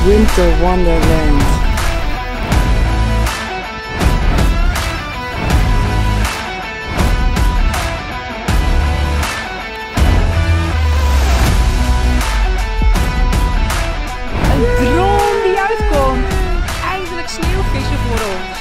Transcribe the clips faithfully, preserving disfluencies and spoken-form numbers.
Winter Wonderland. Een droom die uitkomt. Eindelijk sneeuwvissen voor ons.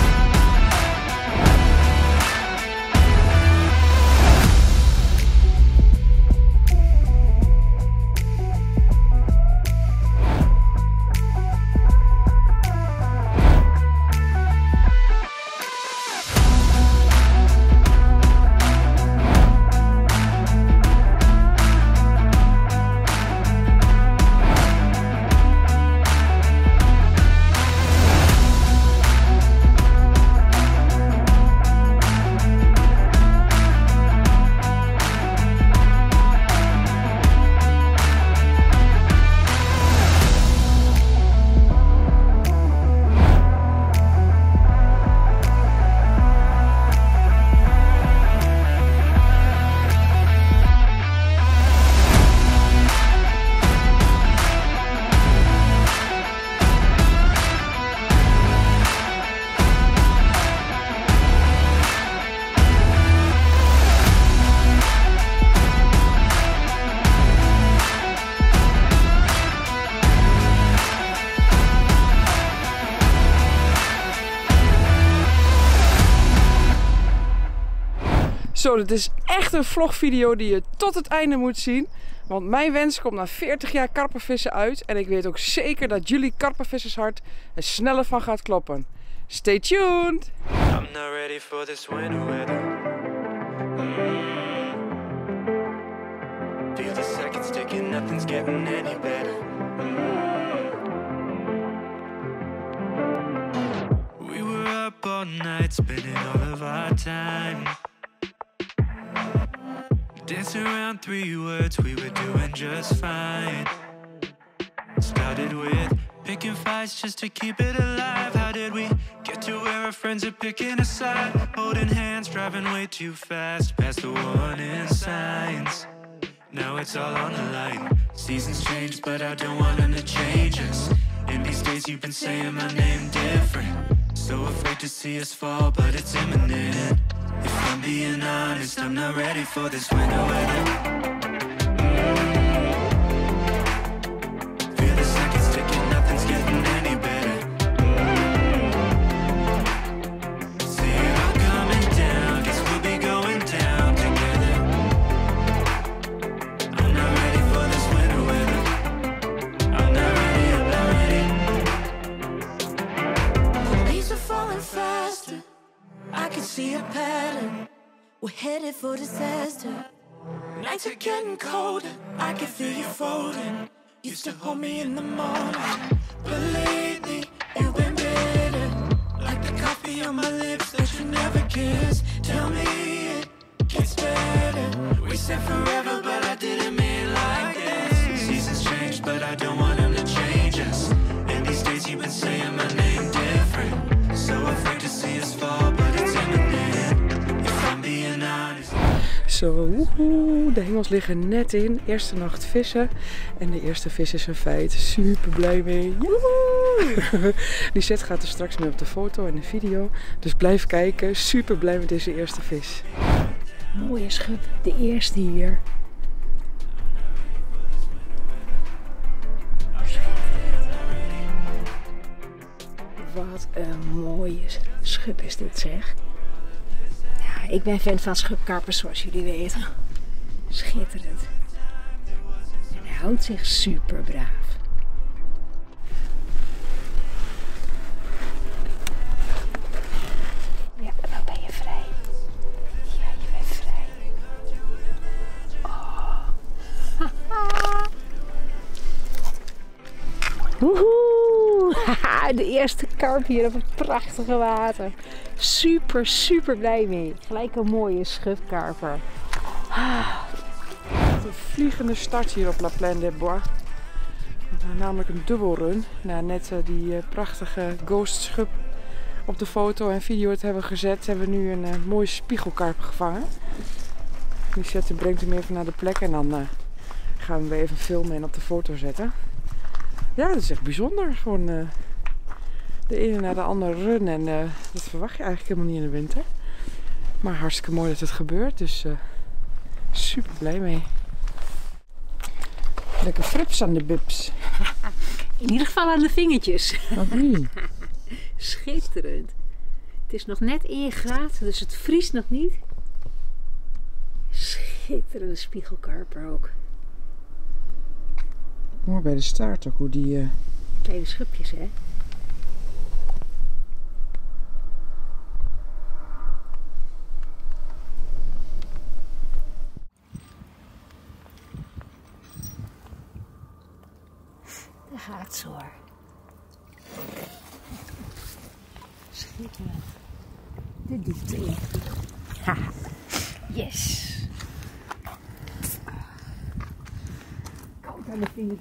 Zo, dit is echt een vlogvideo die je tot het einde moet zien. Want mijn wens komt na veertig jaar karpervissen uit. En ik weet ook zeker dat jullie karpervissershart er sneller van gaat kloppen. Stay tuned! I'm not ready for this winter weather. Mm. Feel the seconds ticking, nothing's getting any better. Mm. We were up all night, spending all of our time. Dancing around three words, we were doing just fine. Started with picking fights just to keep it alive. How did we get to where our friends are picking a side? Holding hands, driving way too fast, past the warning signs. Now it's all on the line. Seasons change, but I don't want them to change us. In these days you've been saying my name different. So afraid to see us fall, but it's imminent. If I'm being honest, I'm not ready for this winter weather. Mm. Feel the seconds ticking, nothing's getting any better. Mm. See it all coming down, guess we'll be going down together. I'm not ready for this winter weather. I'm not ready, I'm not ready. The leaves are falling faster, I can see a pattern. We're headed for disaster. Nights are getting colder, I can feel you folding. Used to hold me in the morning, but lately you've been bitter. Like the coffee on my lips that you never kiss. Tell me it gets better. We said forever, but I didn't mean like this. Seasons change, but I don't want them to change us. In these days you've been saying my name different. So afraid to see us fall, but it's imminent. If I'm being honest. Zo, woehoe, de hengels liggen net in. Eerste nacht vissen. En de eerste vis is een feit. Super blij mee. Woehoe! Lisette gaat er straks mee op de foto en de video. Dus blijf kijken. Super blij met deze eerste vis. Mooie schub, de eerste hier. Wat een mooie schub is dit, zeg. Ja, ik ben fan van schubkarpers, zoals jullie weten. Schitterend. En hij houdt zich super braaf. Ja, nou ben je vrij. Ja, je bent vrij. Oh. Woehoe! De eerste karp hier op het prachtige water. Super, super blij mee. Gelijk een mooie schubkarper. Een vliegende start hier op La Plaine des Bois. Namelijk een dubbelrun. Na net uh, die uh, prachtige ghost schub op de foto en video te hebben gezet, hebben we nu een uh, mooie spiegelkarper gevangen. Lisette brengt hem even naar de plek en dan uh, gaan we hem weer even filmen en op de foto zetten. Ja, dat is echt bijzonder. Gewoon uh, de ene na de andere run. En uh, dat verwacht je eigenlijk helemaal niet in de winter. Maar hartstikke mooi dat het gebeurt. Dus uh, super blij mee. Lekker frips aan de bibs. In ieder geval aan de vingertjes. Nog niet. Schitterend. Het is nog net één graad, dus het vriest nog niet. Schitterende spiegelkarper ook. Mooi bij de staart ook hoe die... Uh... Kleine schubjes, hè? Daar gaat ze hoor. Schitterend. De diepte in. Haha. Yes. Koud aan de vingers.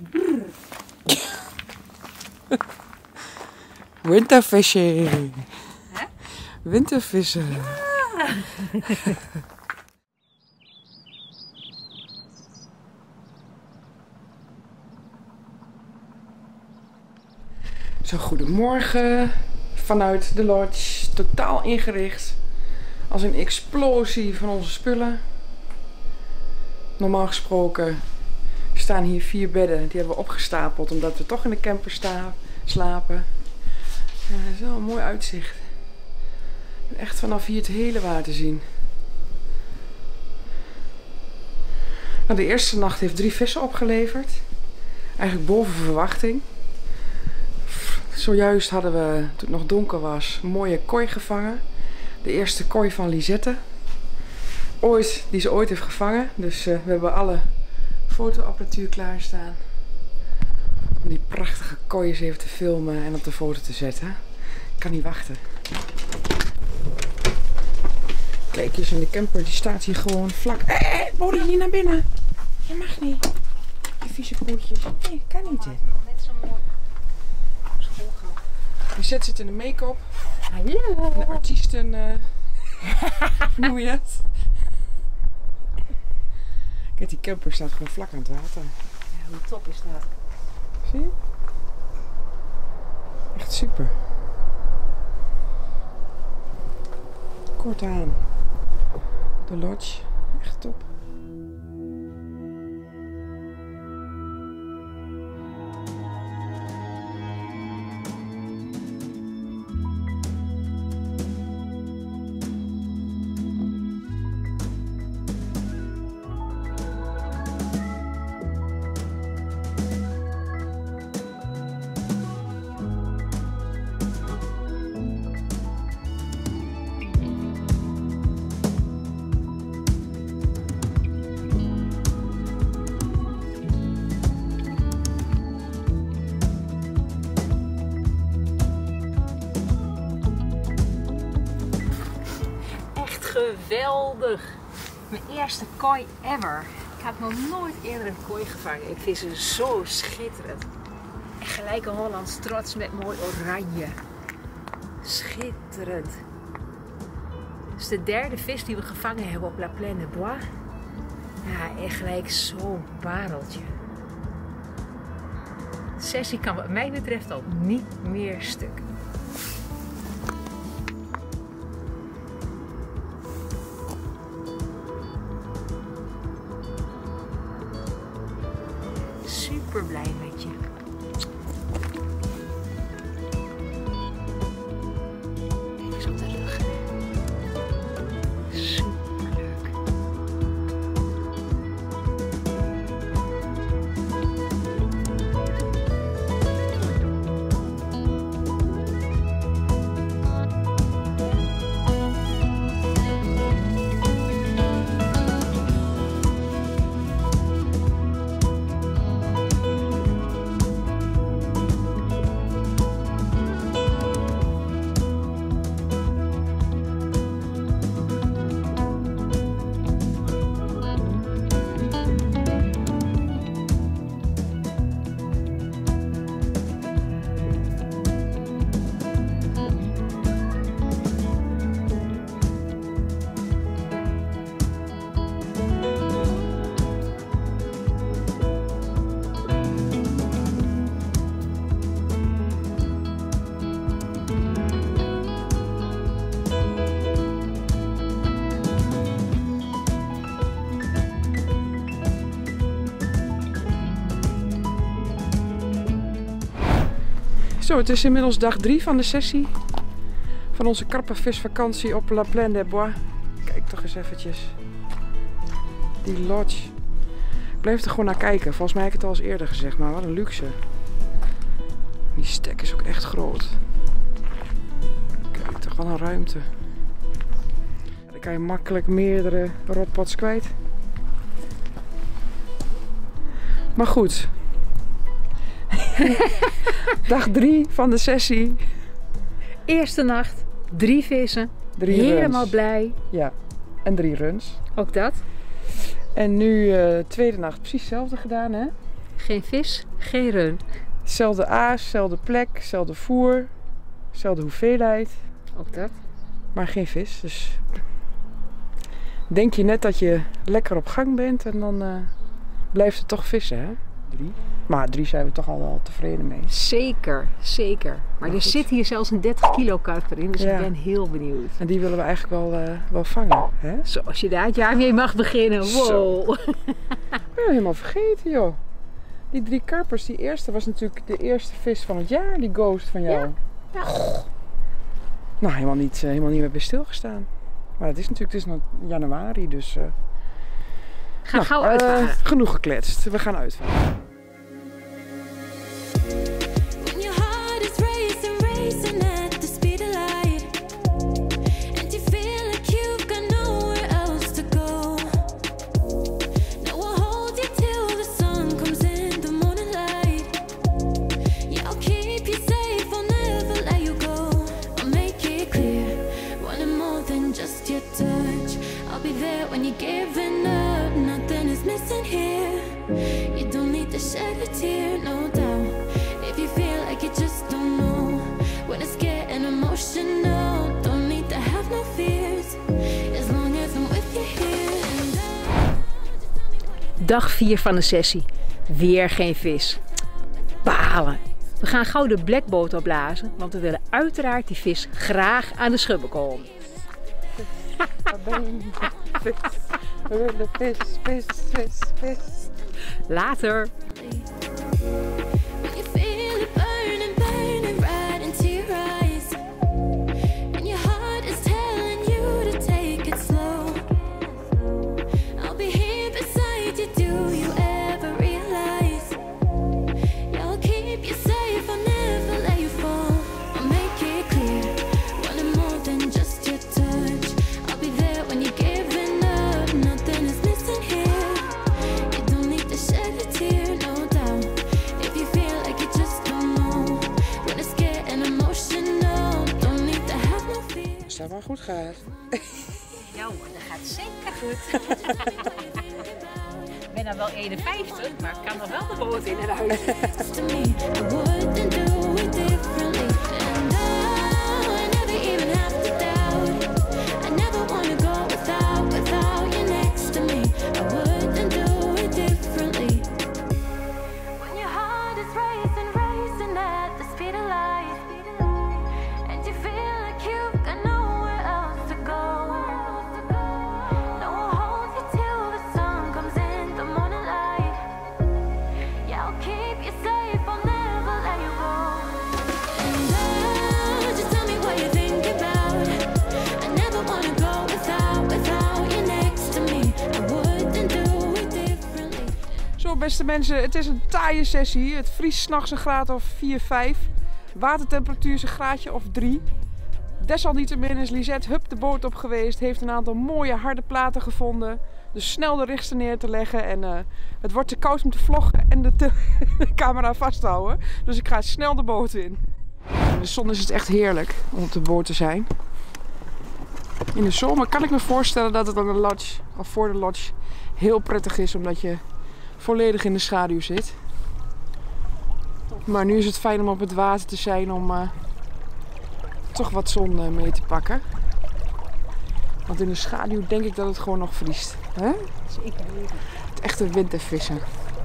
Winterfishing. Hè? Wintervissen. Ja. Zo, goedemorgen. Vanuit de lodge. Totaal ingericht. Als een explosie van onze spullen. Normaal gesproken staan hier vier bedden. Die hebben we opgestapeld omdat we toch in de camper staan, slapen. Ja, dat is wel een mooi uitzicht. En echt vanaf hier het hele water zien. Nou, de eerste nacht heeft drie vissen opgeleverd. Eigenlijk boven verwachting. Zojuist hadden we, toen het nog donker was, een mooie kooi gevangen. De eerste kooi van Lisette. Ooit, die ze ooit heeft gevangen. Dus uh, we hebben alle fotoapparatuur klaarstaan. Om die prachtige kooi eens even te filmen en op de foto te zetten. Ik kan niet wachten. Kleekjes in de camper, die staat hier gewoon vlak. Hé, hey, hey, Bodie, niet naar binnen. Je mag niet. Die vieze pootjes. Nee, kan niet. Hè. Lisette zit in de make-up. Hallo. De artiesten. Uh, hoe noem je het? Kijk, die camper staat gewoon vlak aan het water. Ja, hoe top is dat? Zie je? Echt super. Kort aan. De lodge. Echt top. Geweldig! Mijn eerste kooi ever. Ik heb nog nooit eerder een kooi gevangen. Ik vind ze zo schitterend. En gelijk een Hollands trots met mooi oranje. Schitterend. Het is de derde vis die we gevangen hebben op La Plaine de Bois. Ja, en gelijk zo'n pareltje. De sessie kan wat mij betreft al niet meer stuk. Super blij met je. Kijk eens op de rug. Super leuk. Zo, het is inmiddels dag drie van de sessie. Van onze karpenvisvakantie op La Plaine des Bois. Kijk toch eens eventjes. Die lodge. Ik blijf er gewoon naar kijken. Volgens mij heb ik het al eens eerder gezegd, maar wat een luxe. Die stek is ook echt groot. Kijk, toch wel een ruimte. Dan kan je makkelijk meerdere rotpots kwijt. Maar goed. Dag drie van de sessie. Eerste nacht, drie vissen. Drie Helemaal runs. blij. Ja, en drie runs. Ook dat. En nu uh, tweede nacht precies hetzelfde gedaan, hè? Geen vis, geen run. Zelfde aas, zelfde plek, zelfde voer, zelfde hoeveelheid. Ook dat. Maar geen vis, dus denk je net dat je lekker op gang bent en dan uh, blijft het toch vissen, hè? Drie. Maar drie zijn we toch al wel tevreden mee. Zeker, zeker. Maar, Maar er goed. zit hier zelfs een dertig kilo karper in, dus Ja. ik ben heel benieuwd. En die willen we eigenlijk wel, uh, wel vangen, hè? Zo, als je daar het jaar mee mag beginnen, wow. Zo. Ik ben helemaal vergeten, joh. Die drie karpers, die eerste was natuurlijk de eerste vis van het jaar, die ghost van jou. Ja. Ja. Goh. Nou, helemaal niet, uh, helemaal niet meer bij stilgestaan. Maar het is natuurlijk, het is nog januari, dus... Uh, Ga nou, gauw uh, uitvaren. genoeg gekletst, we gaan uitvaren. When your heart is racing, racing at the speed of light, and you feel like you've got nowhere else to go. Now I'll hold you till the sun comes in the morning light. Yeah, I'll keep you safe, I'll never let you go. I'll make it clear, wanting more than just your touch. I'll be there when you're giving up, nothing is missing here. You don't need to shed a tear, no doubt. If you feel like you just don't know, when it's getting emotional, don't need to have no fears, as long as I'm with you here. And I... Dag vier van de sessie. Weer geen vis. Balen. We gaan gauw de blackboot opblazen, want we willen uiteraard die vis graag aan de schubben komen. Vis, we willen vis, vis, vis, vis. Later. When you feel it burning, burning right into your eyes, and your heart is telling you to take it slow, I'll be here beside you, do you ever realize? Yeah, I'll keep you safe, I'll never let you fall. I'll make it clear, wanting more than just your touch. I'll be there when you're giving up, nothing is missing here. You don't need to shed a tear, no doubt. If you feel like you just don't know, when it's getting emotional, don't need to have no fear. Als dat maar goed gaat. Ja, dat gaat zeker goed. Ik ben dan wel eenenvijftig, maar ik kan nog wel de boot in en uit. To me, I wouldn't do it differently. And I never even have to doubt. I never wanna go without, without you next to me. I wouldn't do it differently. When your heart is racing, racing at the speed of light, and you feel like you've got nowhere else to go. No, I'll hold you till the sun comes in the morning light. Yeah, I'll keep you safe, I'll never let you go. And I, just tell me what you think about. I never wanna go without, without you next to me. I wouldn't do it differently. Zo, beste mensen, het is een taaie sessie. Het vriest 's nachts een graad of vier, vijf. Watertemperatuur is een graadje of drie. Desalniettemin is Lisette hup de boot op geweest. Heeft een aantal mooie harde platen gevonden. Dus snel de richten neer te leggen. En uh, het wordt te koud om te vloggen en de, te de camera vast te houden. Dus ik ga snel de boot in. In de zon is het echt heerlijk om op de boot te zijn. In de zomer kan ik me voorstellen dat het aan de lodge, of voor de lodge, heel prettig is. Omdat je volledig in de schaduw zit. Maar nu is het fijn om op het water te zijn om uh, toch wat zon uh, mee te pakken. Want in de schaduw denk ik dat het gewoon nog vriest. Hè? Zeker weten. Het echte wintervissen.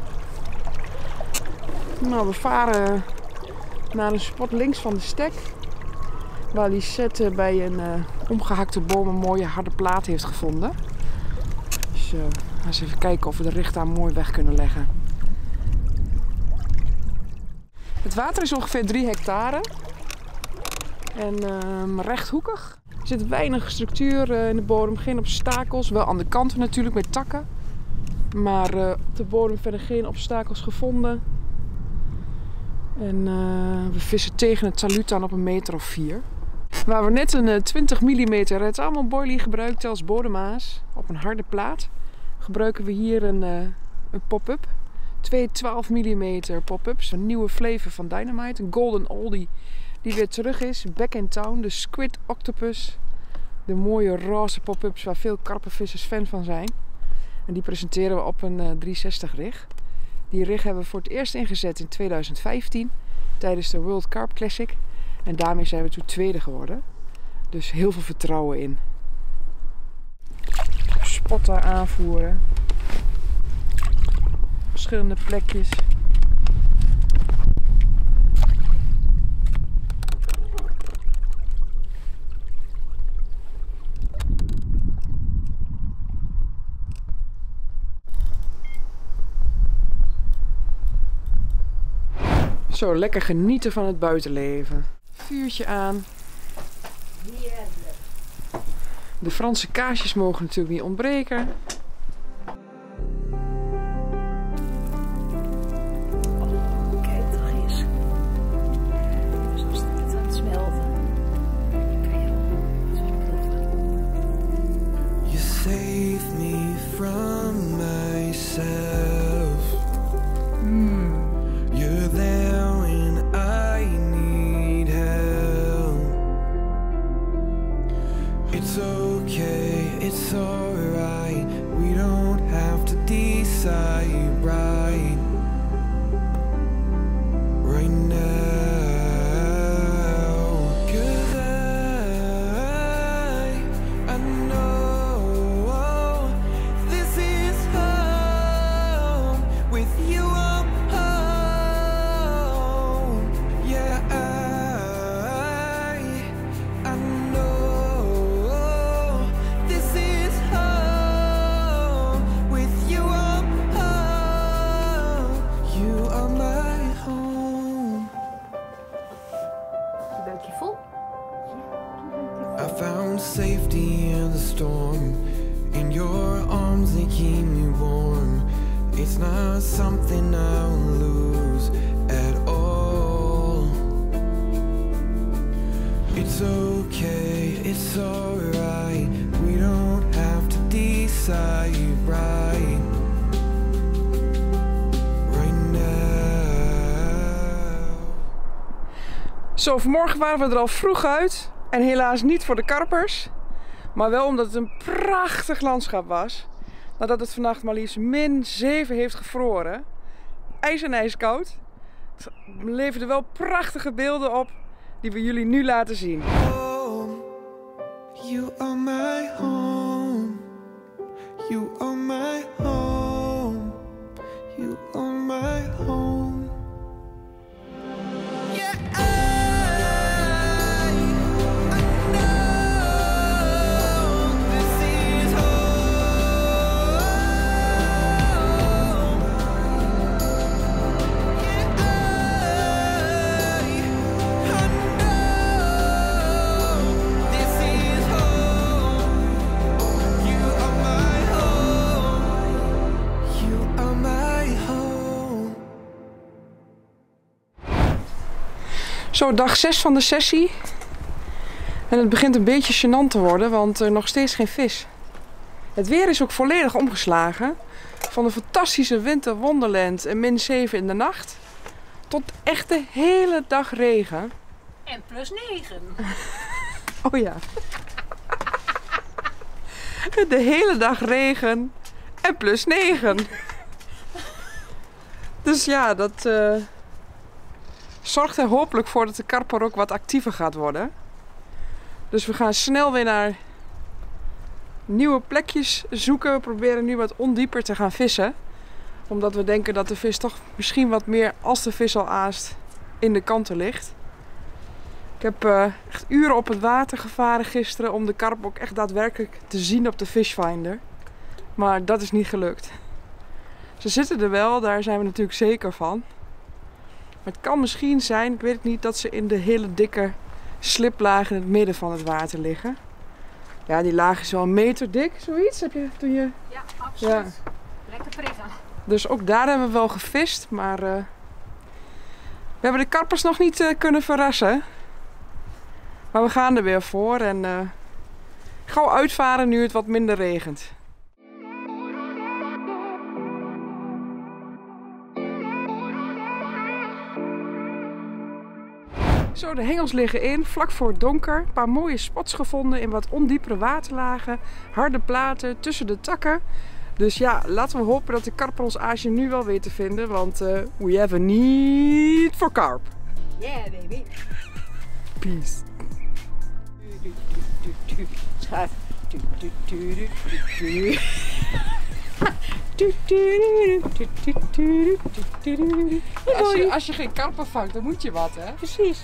Nou, we varen naar een spot links van de stek. Waar Lisette bij een uh, omgehakte boom een mooie harde plaat heeft gevonden. Dus uh, gaan eens even kijken of we de richt aan mooi weg kunnen leggen. Het water is ongeveer drie hectare. En uh, rechthoekig. Er zit weinig structuur uh, in de bodem, geen obstakels. Wel aan de kanten natuurlijk met takken. Maar uh, op de bodem verder geen obstakels gevonden. En uh, we vissen tegen het talud aan op een meter of vier. Waar we net een uh, twintig millimeter red allemaal boilie gebruikten als bodemaas op een harde plaat, gebruiken we hier een, uh, een pop-up. Twee twaalf millimeter pop-ups, een nieuwe flavor van Dynamite, een golden oldie die weer terug is. Back in town, de squid octopus. De mooie roze pop-ups waar veel karpenvissers fan van zijn. En die presenteren we op een uh, driehonderdzestig rig. Die rig hebben we voor het eerst ingezet in tweeduizend vijftien tijdens de World Carp Classic. En daarmee zijn we toen tweede geworden. Dus heel veel vertrouwen in. Spotter aanvoeren. Verschillende plekjes. Zo, lekker genieten van het buitenleven. Vuurtje aan. De Franse kaasjes mogen natuurlijk niet ontbreken. Oh, kijk toch eens. Zo is het aan het smelten. You save me from myself. Mm. You're there when I need help. It's okay, it's alright. We don't have to decide right right now. 'Cause I, I know this is home with you up home. Yeah, I, I know this is home with you up home. You are my home. Je buikje vol? I found safety in the storm. In your arms they keep me warm. It's not something I'll lose at all. It's okay, it's alright. We don't have to decide right right now. Zo, vanmorgen waren we er al vroeg uit. En helaas niet voor de karpers. Maar wel omdat het een prachtig landschap was. Nadat het vannacht maar liefst min zeven heeft gevroren. IJs en ijskoud. Het leverde wel prachtige beelden op die we jullie nu laten zien. Home, you are my home. You are my home. You are my home. Yeah, I, I know this is home. Yeah, I, I know this is home. You are my home. You are my home. Zo, dag zes van de sessie. En het begint een beetje gênant te worden, want er nog steeds geen vis. Het weer is ook volledig omgeslagen. Van een fantastische winterwonderland en min zeven in de nacht. Tot echt de hele dag regen. En plus negen. Oh ja. De hele dag regen en plus negen. Dus ja, dat uh, zorgt er hopelijk voor dat de karper ook wat actiever gaat worden. Dus we gaan snel weer naar nieuwe plekjes zoeken. We proberen nu wat ondieper te gaan vissen. Omdat we denken dat de vis toch misschien wat meer, als de vis al aast, in de kanten ligt. Ik heb uh, echt uren op het water gevaren gisteren om de karp ook echt daadwerkelijk te zien op de Fishfinder. Maar dat is niet gelukt. Ze zitten er wel, daar zijn we natuurlijk zeker van. Maar het kan misschien zijn, ik weet het niet, dat ze in de hele dikke sliplaag in het midden van het water liggen. Ja, die laag is wel een meter dik, zoiets. Heb je toen je... Ja, absoluut. Ja. Lekker prikken. Dus ook daar hebben we wel gevist, maar uh, we hebben de karpers nog niet uh, kunnen verrassen. Maar we gaan er weer voor en uh, gauw uitvaren nu het wat minder regent. Zo, de hengels liggen in, vlak voor het donker. Een paar mooie spots gevonden in wat ondiepere waterlagen. Harde platen tussen de takken. Dus ja, laten we hopen dat de karper ons aasje nu wel weet te vinden. Want uh, we have a need for carp. Yeah, baby. Peace. Schat. Als je, als je geen karper vangt, dan moet je wat, hè? Precies.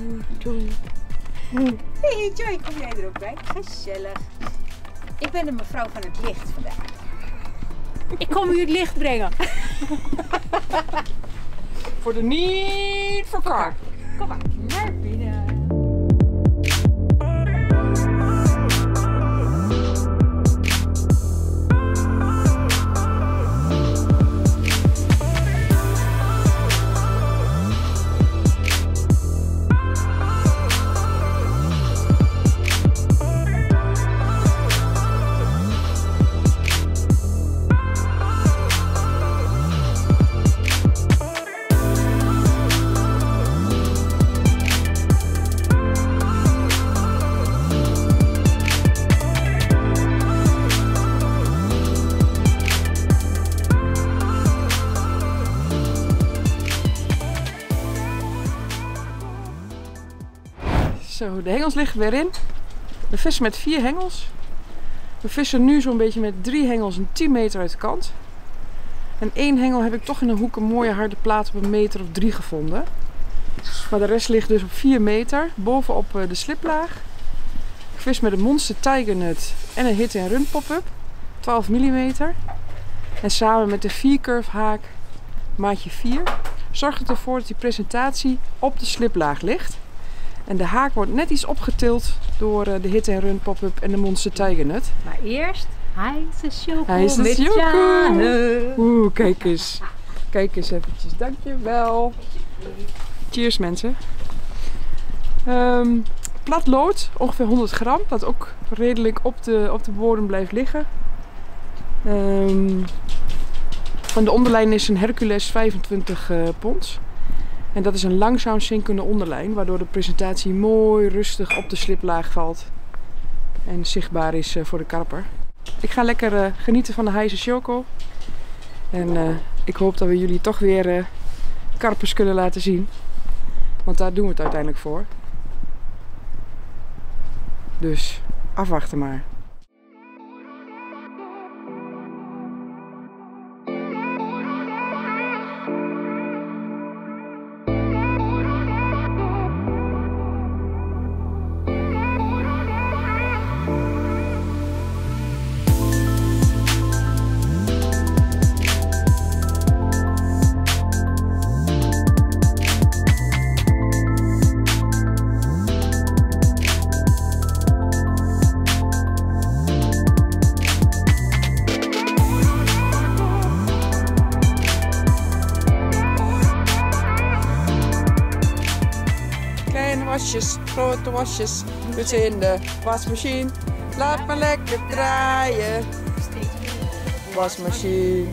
Hey Joy, kom jij er ook bij? Gezellig. Ik ben de mevrouw van het licht vandaag. Ik kom u het licht brengen. Voor de need for carp. Kom maar, naar binnen. Zo, de hengels liggen weer in. We vissen met vier hengels. We vissen nu zo'n beetje met drie hengels een tien meter uit de kant. En één hengel heb ik toch in een hoek een mooie harde plaat op een meter of drie gevonden. Maar de rest ligt dus op vier meter, bovenop de sliplaag. Ik vis met een Monster Tigernut en een hit en run pop-up, twaalf millimeter. En samen met de vier curve haak, maatje vier, zorgt het ervoor dat die presentatie op de sliplaag ligt. En de haak wordt net iets opgetild door de hit en run pop-up en de Monster Tigernut. Maar eerst, hij is de choco. Hij is de met choco. Jane. Oeh, kijk eens. Kijk eens eventjes. Dankjewel. Cheers mensen. Um, plat lood, ongeveer honderd gram. Dat ook redelijk op de, op de bodem blijft liggen. Um, van de onderlijn is een Hercules vijfentwintig uh, pond. En dat is een langzaam zinkende onderlijn, waardoor de presentatie mooi rustig op de sliplaag valt. En zichtbaar is uh, voor de karper. Ik ga lekker uh, genieten van de Heise Choco. En uh, ik hoop dat we jullie toch weer uh, karpers kunnen laten zien. Want daar doen we het uiteindelijk voor. Dus afwachten maar. Wasjes, grote wasjes, dus in de wasmachine. Laat me lekker draaien. Wasmachine.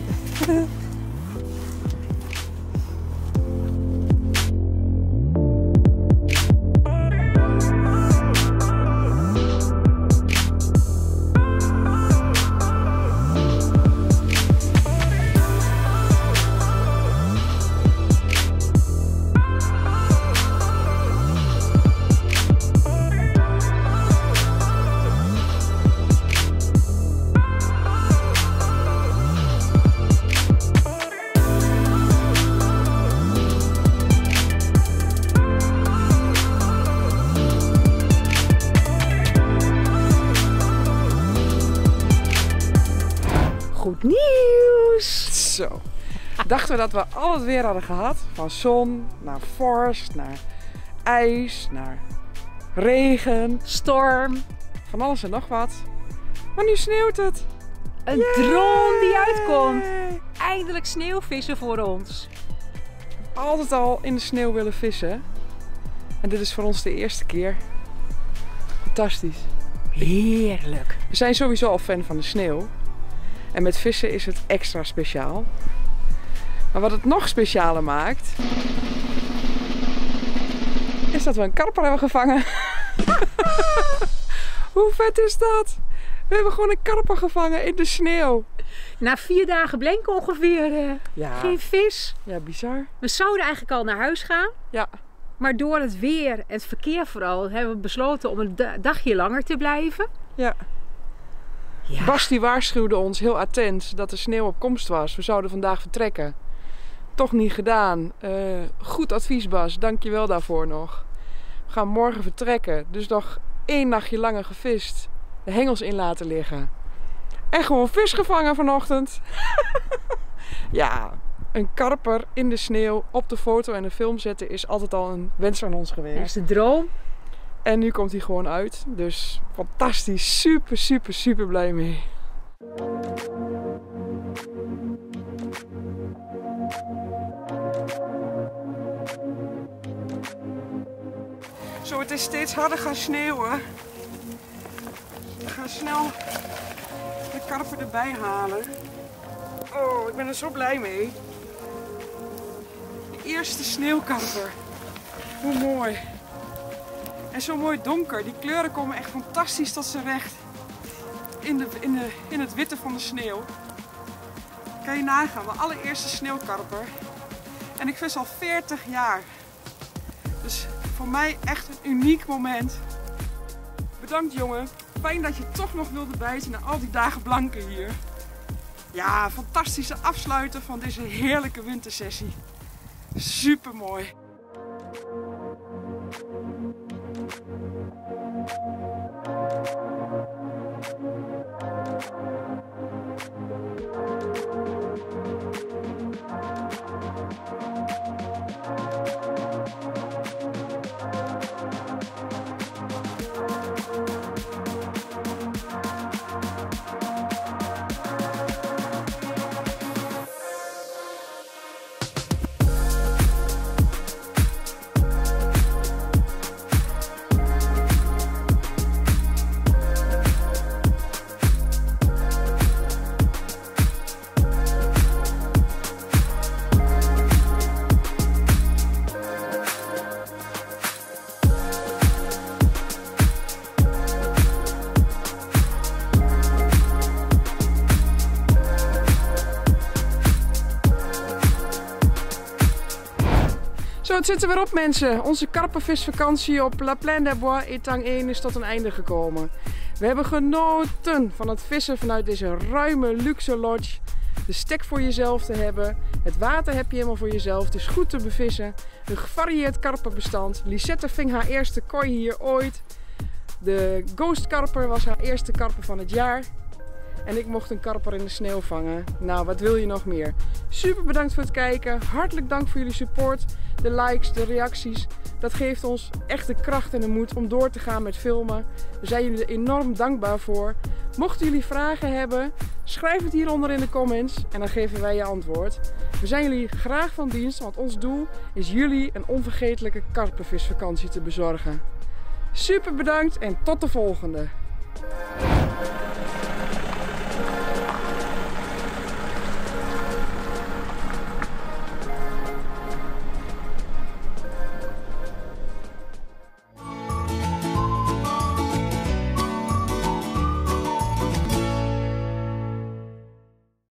Goed nieuws! Zo, dachten we dat we al het weer hadden gehad. Van zon, naar vorst, naar ijs, naar regen. Storm. Van alles en nog wat. Maar nu sneeuwt het. Een Yay! droom die uitkomt. Eindelijk sneeuwvissen voor ons. Altijd al in de sneeuw willen vissen. En dit is voor ons de eerste keer. Fantastisch. Heerlijk. We zijn sowieso al fan van de sneeuw. En met vissen is het extra speciaal. Maar wat het nog specialer maakt, is dat we een karper hebben gevangen. Hoe vet is dat? We hebben gewoon een karper gevangen in de sneeuw. Na vier dagen blenken ongeveer uh, Ja. geen vis. Ja, bizar. We zouden eigenlijk al naar huis gaan. Ja. Maar door het weer en het verkeer vooral hebben we besloten om een da- dagje langer te blijven. Ja. Ja. Bas die waarschuwde ons heel attent dat de sneeuw op komst was. We zouden vandaag vertrekken. Toch niet gedaan. Uh, goed advies, Bas. Dank je wel daarvoor nog. We gaan morgen vertrekken. Dus nog één nachtje langer gevist. De hengels in laten liggen. En gewoon vis gevangen vanochtend. Ja, een karper in de sneeuw op de foto en de film zetten is altijd al een wens van ons Dat geweest. is de droom. En nu komt hij gewoon uit. Dus fantastisch. Super, super, super blij mee. Zo, het is steeds harder gaan sneeuwen. We gaan snel de karper erbij halen. Oh, ik ben er zo blij mee. De eerste sneeuwkarper. Hoe mooi. En zo mooi donker. Die kleuren komen echt fantastisch tot zijn recht in, de, in, de, in het witte van de sneeuw. Kan je nagaan, mijn allereerste sneeuwkarper. En ik vis al veertig jaar. Dus voor mij echt een uniek moment. Bedankt jongen. Fijn dat je toch nog wilde bijten na al die dagen blanken hier. Ja, fantastische afsluiten van deze heerlijke wintersessie. Super mooi. Zo, het zit er weer op mensen. Onze karpervisvakantie op La Plaine des Bois Etang één is tot een einde gekomen. We hebben genoten van het vissen vanuit deze ruime luxe lodge. De stek voor jezelf te hebben. Het water heb je helemaal voor jezelf. Het is goed te bevissen. Een gevarieerd karperbestand. Lisette ving haar eerste kooi hier ooit. De Ghost Karper was haar eerste karper van het jaar. En ik mocht een karper in de sneeuw vangen. Nou, wat wil je nog meer? Super bedankt voor het kijken. Hartelijk dank voor jullie support. De likes, de reacties. Dat geeft ons echt de kracht en de moed om door te gaan met filmen. We zijn jullie er enorm dankbaar voor. Mochten jullie vragen hebben, schrijf het hieronder in de comments en dan geven wij je antwoord. We zijn jullie graag van dienst, want ons doel is jullie een onvergetelijke karpervisvakantie te bezorgen. Super bedankt en tot de volgende!